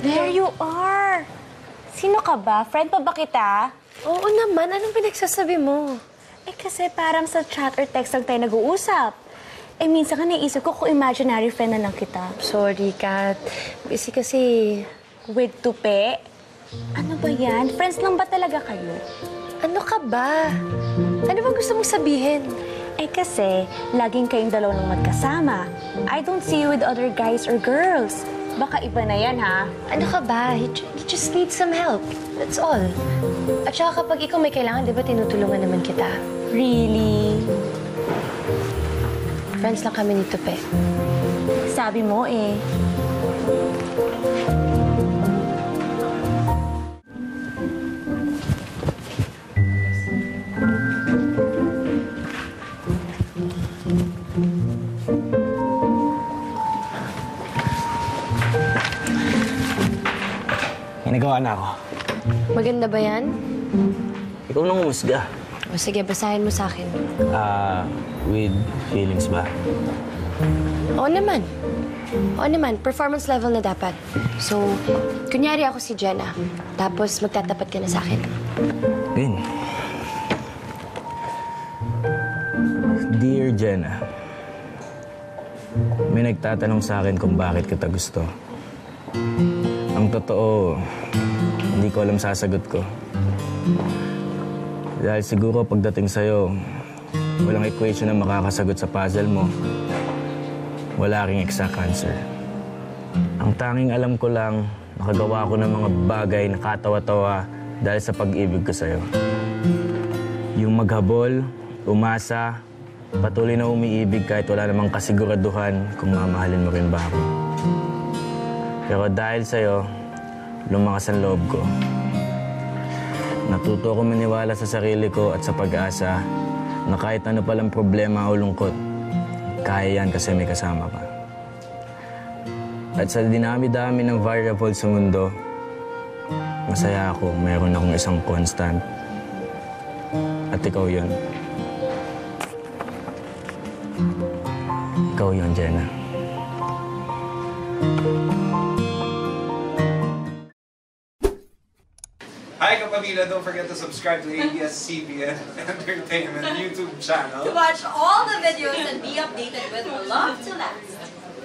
There you are! Sino ka ba? Friend pa ba kita? Oo naman. Anong pinagsasabi mo? Eh kasi parang sa chat or text lang tayo nag-uusap. Eh minsan ka naisip ko kung imaginary friend na lang kita. Sorry, Kath. Busy kasi. With Tupe? Ano ba yan? Friends lang ba talaga kayo? Ano ka ba? Ano bang gusto mong sabihin? Eh kasi, laging kayong dalawa nang magkasama. I don't see you with other guys or girls. Baka iba na yan, ha? Ano ka ba? You just need some help. That's all. At saka kapag ikaw may kailangan, di ba tinutulungan naman kita? Really? Friends lang kami ni Tupe. Sabi mo eh. Nagawa na ako. Maganda ba yan? Ikaw nang umusga. O sige, basahin mo sa akin. With feelings ba? Oo naman. Oo naman. Performance level na dapat. So, kunyari ako si Jenna. Tapos magtatapat ka na sa akin. Win. Dear Jenna, may nagtatanong sa akin kung bakit kita gusto. Ang totoo, hindi ko alam sasagot ko. Dahil siguro pagdating sa'yo, walang equation na makakasagot sa puzzle mo. Wala ring exact answer. Ang tanging alam ko lang, nakagawa ko ng mga bagay na katawa-tawa dahil sa pag-ibig ko sa'yo. Yung maghabol, umasa, patuloy na umiibig kahit wala namang kasiguraduhan kung mamahalin mo rin ba ako. Pero dahil sa'yo, lumakas ang loob ko. Natuto ako maniwala sa sarili ko at sa pag-asa na kahit ano palang problema o lungkot, kaya yan kasi may kasama ka. At sa dinami-dami ng variables sa mundo, masaya ako mayroon akong isang constant. At ikaw yun. Ikaw yun, Jenna. Hi, kapamilya! Don't forget to subscribe to ABS-CBN Entertainment YouTube channel. To watch all the videos and be updated with Love to Last.